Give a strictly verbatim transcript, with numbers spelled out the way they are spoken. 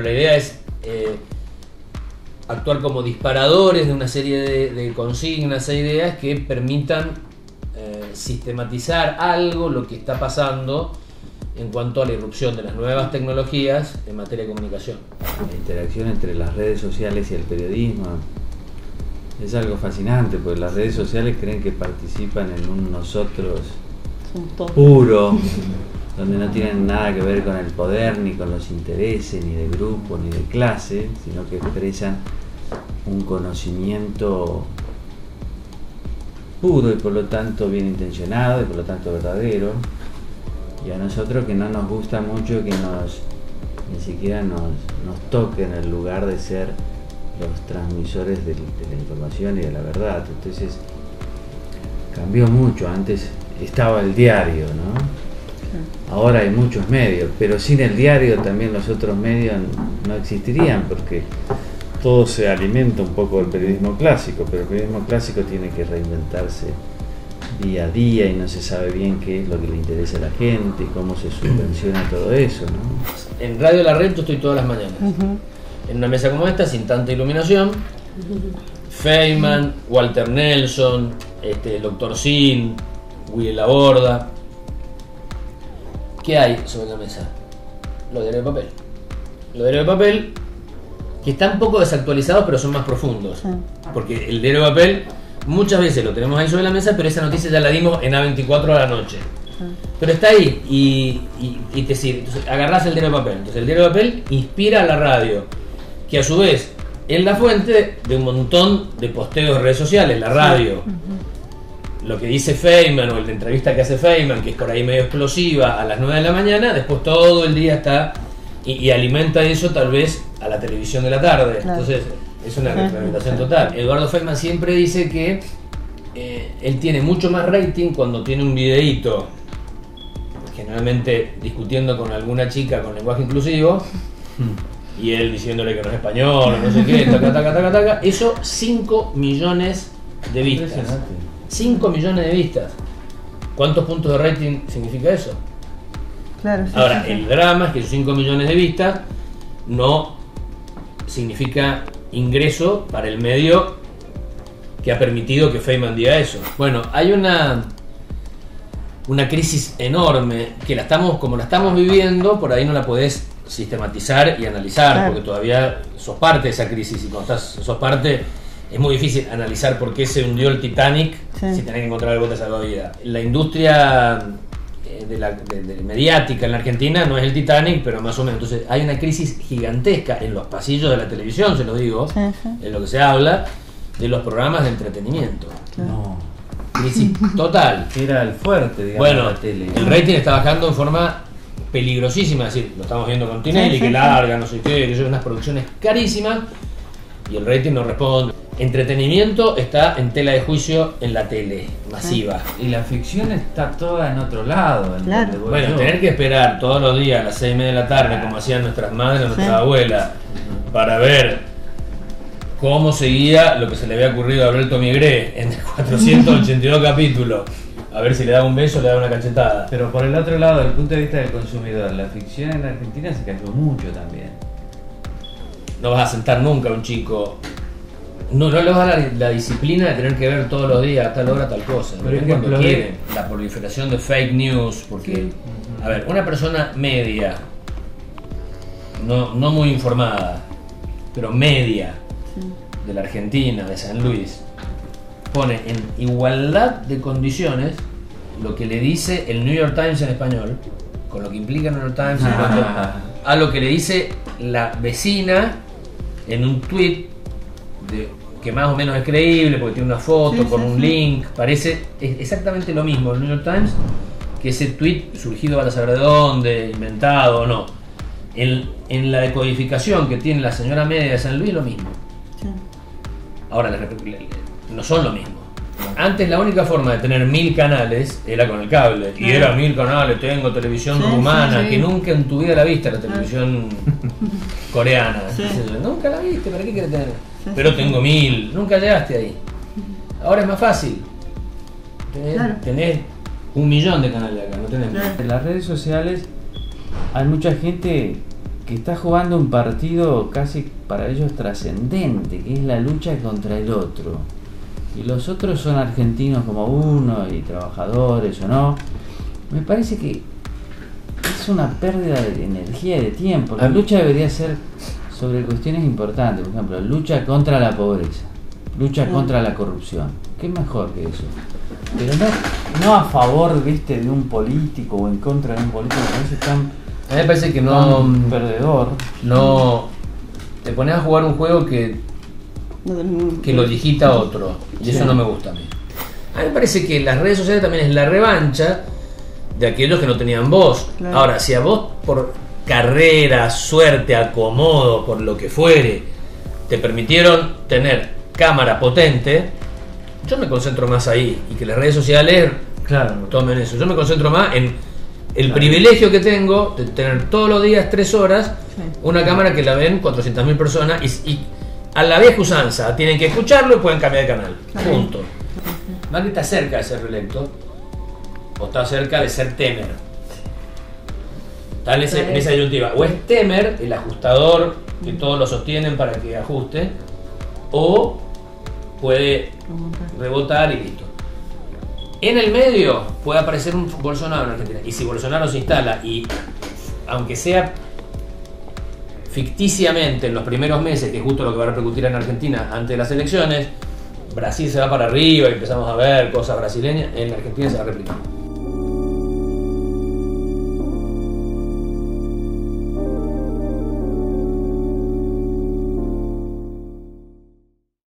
La idea es eh, actuar como disparadores de una serie de, de consignas e ideas que permitan eh, sistematizar algo lo que está pasando en cuanto a la irrupción de las nuevas tecnologías en materia de comunicación. La interacción entre las redes sociales y el periodismo es algo fascinante, porque las redes sociales creen que participan en un nosotros puro, donde no tienen nada que ver con el poder, ni con los intereses, ni de grupo, ni de clase, sino que expresan un conocimiento puro y por lo tanto bien intencionado y por lo tanto verdadero. Y a nosotros que no nos gusta mucho que nos ni siquiera nos, nos toquen el lugar de ser los transmisores de, de la información y de la verdad. Entonces cambió mucho. Antes estaba el diario, ¿no? Ahora hay muchos medios, pero sin el diario también los otros medios no existirían, porque todo se alimenta un poco del periodismo clásico, pero el periodismo clásico tiene que reinventarse día a día y no se sabe bien qué es lo que le interesa a la gente y cómo se subvenciona todo eso, ¿no? En Radio La Red yo estoy todas las mañanas, uh-huh. en una mesa como esta, sin tanta iluminación, uh-huh. Feynman, Walter Nelson, este, el doctor Sin, Willy Laborda. ¿Qué hay sobre la mesa? Los diarios de papel. Los diarios de papel que están un poco desactualizados, pero son más profundos. Uh-huh. Porque el diario de papel muchas veces lo tenemos ahí sobre la mesa, pero esa noticia ya la dimos en A veinticuatro a la noche. Pero está ahí y, y, y te sirve. Entonces agarrás el diario de papel. Entonces el diario de papel inspira a la radio, que a su vez es la fuente de un montón de posteos de redes sociales, la radio. Uh-huh. Lo que dice Feynman o la entrevista que hace Feynman, que es por ahí medio explosiva, a las nueve de la mañana, después todo el día está y, y alimenta eso tal vez a la televisión de la tarde. Claro. Entonces es una retroalimentación total. Eduardo Feynman siempre dice que eh, él tiene mucho más rating cuando tiene un videíto, generalmente discutiendo con alguna chica con lenguaje inclusivo, y él diciéndole que no es español, no sé qué, taca, taca, taca, taca. Eso, cinco millones de vistas. cinco millones de vistas. ¿Cuántos puntos de rating significa eso? Claro, sí, Ahora, sí, sí. el drama es que esos cinco millones de vistas no significa ingreso para el medio que ha permitido que Feynman diga eso. Bueno, hay una una crisis enorme que la estamos, como la estamos viviendo, por ahí no la podés sistematizar y analizar, claro. porque todavía sos parte de esa crisis, y cuando estás, sos parte es muy difícil analizar por qué se hundió el Titanic, sí. si tenés que encontrar algo que te salva vida. La industria de la de, de mediática en la Argentina no es el Titanic, pero más o menos. Entonces hay una crisis gigantesca en los pasillos de la televisión, se lo digo, sí, sí. en lo que se habla de los programas de entretenimiento. Claro. No. Crisis total. Era el fuerte, digamos, bueno, de la tele. El rating está bajando en forma peligrosísima, es decir, lo estamos viendo con Tinelli, sí, sí, que larga, no sé qué, que son unas producciones carísimas y el rating no responde. Entretenimiento está en tela de juicio en la tele masiva. Y la ficción está toda en otro lado. En claro. Bueno, yo. tener que esperar todos los días a las seis y media de la tarde, como hacían nuestras madres o nuestras sí. abuelas, para ver cómo seguía lo que se le había ocurrido a Alberto Migré en cuatrocientos ochenta y dos capítulos. A ver si le daba un beso o le daba una cachetada. Pero por el otro lado, desde el punto de vista del consumidor, la ficción en Argentina se cayó mucho también. No vas a sentar nunca a un chico. No, no le vas a dar la, la disciplina de tener que ver todos los días a tal hora tal cosa. Por ejemplo, cuando quieren. La proliferación de fake news, porque, sí. a ver, una persona media, no, no muy informada, pero media, sí. de la Argentina, de San Luis, pone en igualdad de condiciones lo que le dice el New York Times en español, con lo que implica el New York Times en cuanto a lo que le dice la vecina en un tweet de, que más o menos es creíble porque tiene una foto sí, con sí, un sí. link, parece es exactamente lo mismo el New York Times que ese tweet surgido a la saber de dónde, inventado o no. En, en la decodificación que tiene la señora media de San Luis, lo mismo. Sí. Ahora, no son lo mismo. Antes la única forma de tener mil canales era con el cable. Y era mil canales, tengo televisión sí, rumana, sí, sí. que nunca en tu vida la viste, la televisión coreana. Sí. Nunca la viste, ¿para qué querés tener? Sí, Pero sí, tengo sí. mil, nunca llegaste ahí. Ahora es más fácil. Tenés, claro. tenés un millón de canales acá, no tenés claro. En las redes sociales hay mucha gente que está jugando un partido casi para ellos trascendente, que es la lucha contra el otro. Y los otros son argentinos como uno y trabajadores o no. Me parece que es una pérdida de energía y de tiempo. La lucha debería ser sobre cuestiones importantes, por ejemplo, lucha contra la pobreza, lucha contra la corrupción. ¿Qué mejor que eso? Pero no, no a favor, viste, de un político o en contra de un político, me parece tan, a mí me parece que no perdedor. No te pones a jugar un juego que que lo digita otro, y eso sí. No me gusta a mí. A mí me parece que las redes sociales también es la revancha de aquellos que no tenían voz. Claro. Ahora, si a vos por carrera, suerte, acomodo, por lo que fuere, te permitieron tener cámara potente, yo me concentro más ahí, y que las redes sociales claro. tomen eso. Yo me concentro más en el claro. privilegio que tengo de tener todos los días tres horas sí. una cámara que la ven cuatrocientas mil personas y, y a la vieja usanza tienen que escucharlo y pueden cambiar de canal. Claro. Punto. Macri está cerca de ser reelecto o está cerca de ser Temer. Está en, ese, en esa disyuntiva. O es Temer el ajustador que todos lo sostienen para que ajuste, o puede rebotar y listo. En el medio puede aparecer un Bolsonaro en Argentina. Y si Bolsonaro se instala y, aunque sea ficticiamente en los primeros meses, que es justo lo que va a repercutir en Argentina antes de las elecciones, Brasil se va para arriba y empezamos a ver cosas brasileñas, en la Argentina se va a replicar.